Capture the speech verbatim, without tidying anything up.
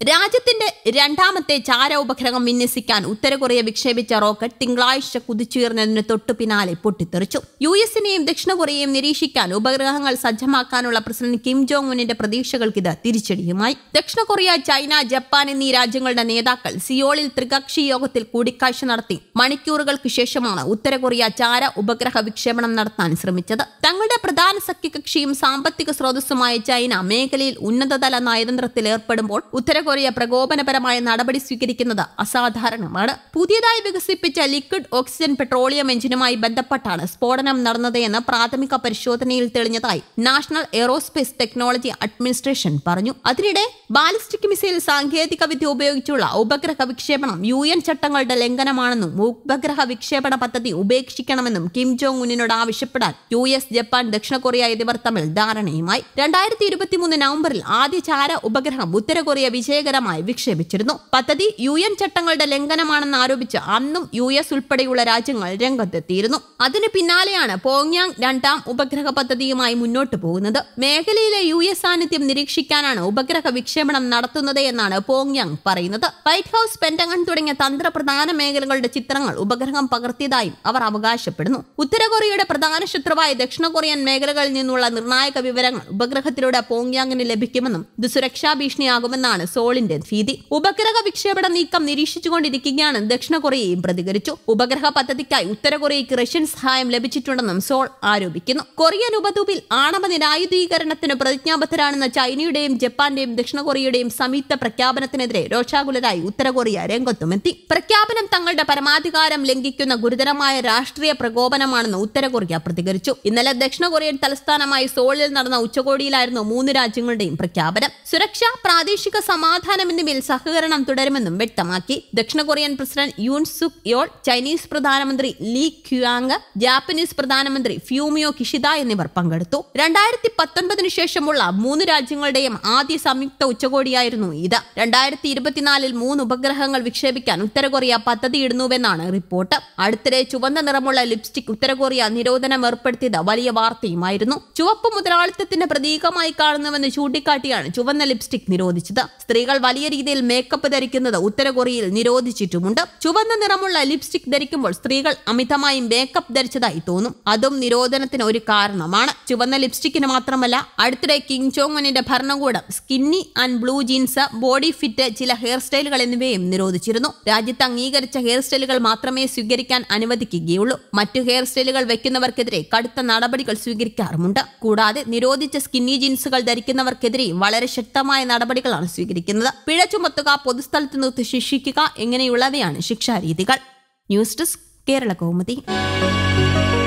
രാജ്യത്തിന്റെ രണ്ടാമത്തെ ചാര ഉപഗ്രഹം വിന്യസിക്കാൻ ഉത്തര കൊറിയ വിക്ഷേപിച്ച റോക്കറ്റ് തിങ്കളാഴ്ച കുതിച്ചുയർന്നതിന് തൊട്ടു പിന്നാലെ പൊട്ടിത്തെറിച്ചു. യു എസിനെയും ദക്ഷിണ കൊറിയയും നിരീക്ഷിക്കാൻ ഉപഗ്രഹങ്ങൾ സജ്ജമാക്കാനുള്ള പ്രസിഡന്റ് കിം ജോങ് ഉന്നിന്റെ പ്രതീക്ഷകൾക്ക് ഇത് തിരിച്ചടിയുമായി. ദക്ഷിണ കൊറിയ, ചൈന, ജപ്പാൻ എന്നീ രാജ്യങ്ങളുടെ നേതാക്കൾ സിയോളിൽ ത്രികക്ഷി യോഗത്തിൽ കൂടിക്കാഴ്ച നടത്തി മണിക്കൂറുകൾക്ക് ശേഷമാണ് ഉത്തര കൊറിയ ചാര ഉപഗ്രഹ വിക്ഷേപണം നടത്താൻ ശ്രമിച്ചത്. തങ്ങളുടെ പ്രധാന സഖ്യകക്ഷിയും സാമ്പത്തിക സ്രോതസ്സുമായ ചൈന മേഖലയിൽ ഉന്നതതല നയതന്ത്രത്തിൽ ഏർപ്പെടുമ്പോൾ ഉത്തര കൊറിയ പ്രകോപനപരമായ നടപടി സ്വീകരിക്കുന്നത് അസാധാരണമാണ്. പുതിയതായി വികസിപ്പിച്ച ലിക്വിഡ് ഓക്സിജൻ പെട്രോളിയം എഞ്ചിനുമായി ബന്ധപ്പെട്ടാണ് സ്ഫോടനം നടന്നതെന്ന് പ്രാഥമിക പരിശോധനയിൽ തെളിഞ്ഞതായി നാഷണൽ എയ്റോസ്പേസ് ടെക്നോളജി അഡ്മിനിസ്ട്രേഷൻ പറഞ്ഞു. അതിനിടെ ബാലിസ്റ്റിക് മിസൈൽ സാങ്കേതിക വിദ്യ ഉപയോഗിച്ചുള്ള ഉപഗ്രഹ വിക്ഷേപണം യു എൻ ചട്ടങ്ങളുടെ ലംഘനമാണെന്നും ഉപഗ്രഹ വിക്ഷേപണ പദ്ധതി ഉപേക്ഷിക്കണമെന്നും കിം ജോങ് ഉന്നിനോട് ആവശ്യപ്പെടാൻ യു എസ്, ജപ്പാൻ, ദക്ഷിണ കൊറിയ എന്നിവർ തമ്മിൽ ധാരണയുമായി. രണ്ടായിരത്തി ഇരുപത്തിമൂന്ന് നവംബറിൽ ആദ്യ ചാര ഉപഗ്രഹം ഉത്തര കൊറിയ വിജയകരമായി വിക്ഷേപിച്ചിരുന്നു. പദ്ധതി യു എൻ ചട്ടങ്ങളുടെ ലംഘനമാണെന്ന് ആരോപിച്ച് അന്നും യു എസ് ഉൾപ്പെടെയുള്ള രാജ്യങ്ങൾ രംഗത്തെത്തിയിരുന്നു. അതിനു പിന്നാലെയാണ് പോങ്യാങ് രണ്ടാം ഉപഗ്രഹ പദ്ധതിയുമായി മുന്നോട്ടു പോകുന്നത്. മേഖലയിലെ യു എസ് സാന്നിധ്യം നിരീക്ഷിക്കാനാണ് ഉപഗ്രഹ വിക്ഷേപണം നടത്തുന്നത് എന്നാണ് പോങ്യാങ് പറയുന്നത്. വൈറ്റ് ഹൌസ്, പെന്റഗൺ തുടങ്ങിയ തന്ത്രപ്രധാന മേഖലകളുടെ ചിത്രങ്ങൾ ഉപഗ്രഹം പകർത്തിയതായും അവർ അവകാശപ്പെടുന്നു. ഉത്തര കൊറിയയുടെ പ്രധാന ശത്രുവായ ദക്ഷിണ കൊറിയൻ മേഖലകളിൽ നിന്നുള്ള നിർണായക വിവരങ്ങൾ ഉപഗ്രഹത്തിലൂടെ പോങ്യാങ്ങിന് ലഭിക്കുമെന്നും ഇത് സുരക്ഷാ ഭീഷണിയാകുമെന്നാണ് സോളിന്റെ ഭീതി. ഉപഗ്രഹ വിക്ഷേപണ നീക്കം നിരീക്ഷിച്ചുകൊണ്ടിരിക്കുകയാണ് ദക്ഷിണ കൊറിയയും പ്രതികരിച്ചു. ഉപഗ്രഹ പദ്ധതിക്കായി ഉത്തര കൊറിയയ്ക്ക് റഷ്യൻ സഹായം ലഭിച്ചിട്ടുണ്ടെന്നും സോൾ ആരോപിക്കുന്നു. കൊറിയൻ ഉപദ്വീപിൽ ആണവ നിരായുധീകരണത്തിന് പ്രതിജ്ഞാബദ്ധരാണെന്ന ചൈനയുടെയും ജപ്പാന്റെയും ദക്ഷിണ കൊറിയയുടെയും സംയുക്ത പ്രഖ്യാപനത്തിനെതിരെ രോഷാകുലരായി ഉത്തര കൊറിയ രംഗത്തുമെത്തി. പ്രഖ്യാപനം തങ്ങളുടെ പരമാധികാരം ലംഘിക്കുന്ന ഗുരുതരമായ രാഷ്ട്രീയ പ്രകോപനമാണെന്ന് ഉത്തര കൊറിയ പ്രതികരിച്ചു. ഇന്നലെ ദക്ഷിണ കൊറിയൻ തലസ്ഥാനമായ സോളിൽ നടന്ന ഉച്ചകോടിയിലായിരുന്നു മൂന്ന് രാജ്യങ്ങളുടെയും പ്രഖ്യാപനം. സുരക്ഷ, പ്രാദേശിക സമാധാനം എന്നിവയിൽ സഹകരണം തുടരുമെന്നും വ്യക്തമാക്കി. ദക്ഷിണ Korean president Yoon Suk Yeol, Chinese പ്രധാനമന്ത്രി ലീ ക്യുയാങ്, ജാപ്പനീസ് പ്രധാനമന്ത്രി ഫ്യൂമിയോ കിഷിദ എന്നിവർ പങ്കെടുത്തു. രണ്ടായിരത്തി പത്തൊൻപതിനു ശേഷമുള്ള മൂന്ന് രാജ്യങ്ങളുടെയും ആദ്യ സംയുക്ത ഉച്ചകോടിയായിരുന്നു ഇത്. രണ്ടായിരത്തി ഇരുപത്തിനാലിൽ മൂന്ന് ഉപഗ്രഹങ്ങൾ വിക്ഷേപിക്കാൻ ഉത്തര കൊറിയ പദ്ധതിയിടുന്നുവെന്നാണ് റിപ്പോർട്ട്. അടുത്തിടെ ചുവന്ന നിറമുള്ള ലിപ്സ്റ്റിക് ഉത്തര കൊറിയ നിരോധനം ഏർപ്പെടുത്തിയത് വലിയ വാർത്തയുമായിരുന്നു. ചുവപ്പ് മുതലാളിത്തത്തിന്റെ പ്രതീകമായി കാണുന്നുവെന്ന് ചൂണ്ടിക്കാട്ടിയാണ് ചുവന്ന ലിപ്സ്റ്റിക് നിരോധിച്ചത്. സ്ത്രീകൾ വലിയ രീതിയിൽ മേക്കപ്പ് ധരിക്കുന്നത് ഉത്തര കൊറിയയിൽ നിരോധിച്ചിട്ടുമുണ്ട്. ചുവന്ന നിറമുള്ള ലിപ്സ്റ്റിക് ധരിക്കുമ്പോൾ സ്ത്രീകൾ അമിതമായി മേക്കപ്പ് ധരിച്ചതായി തോന്നും. അതും നിരോധനത്തിന് ഒരു കാരണമാണ്. ചുവന്ന ലിപ്സ്റ്റിക്കിന് മാത്രമല്ല, അടുത്തിടെ കിം ജോങ് ഉന്നിന്റെ ഭരണകൂടം skinny and blue jeans, body fit, ചില ഹെയർ സ്റ്റൈലുകൾ എന്നിവയും നിരോധിച്ചിരുന്നു. രാജ്യത്ത് അംഗീകരിച്ച ഹെയർ സ്റ്റൈലുകൾ മാത്രമേ സ്വീകരിക്കാൻ അനുവദിക്കുകയുള്ളൂ. മറ്റു ഹെയർ സ്റ്റൈലുകൾ വെക്കുന്നവർക്കെതിരെ കടുത്ത നടപടികൾ സ്വീകരിക്കാറുമുണ്ട്. കൂടാതെ നിരോധിച്ച സ്കിന്നി ജീൻസുകൾ ധരിക്കുന്നവർക്കെതിരെയും വളരെ ശക്തമായ നടപടികളാണ് സ്വീകരിക്കുന്നത്. പിഴ ചുമത്തുക, പൊതുസ്ഥലത്ത് നിർത്തി ശിക്ഷിക്കുക, ഇങ്ങനെയുള്ളവയാണ് ശിക്ഷാരീതികൾ. News desk, Kerala Kaumudi.